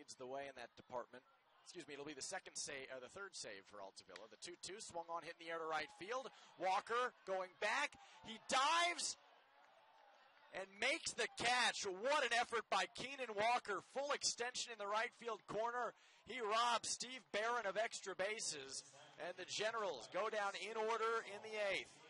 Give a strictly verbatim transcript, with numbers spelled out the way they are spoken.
leads the way in that department. Excuse me, it'll be the second save, or the third save for Altavilla. The two two swung on, hit in the air to right field. Walker going back. He dives and makes the catch. What an effort by Keenyn Walker. Full extension in the right field corner. He robs Steve Barron of extra bases. And the Generals go down in order in the eighth.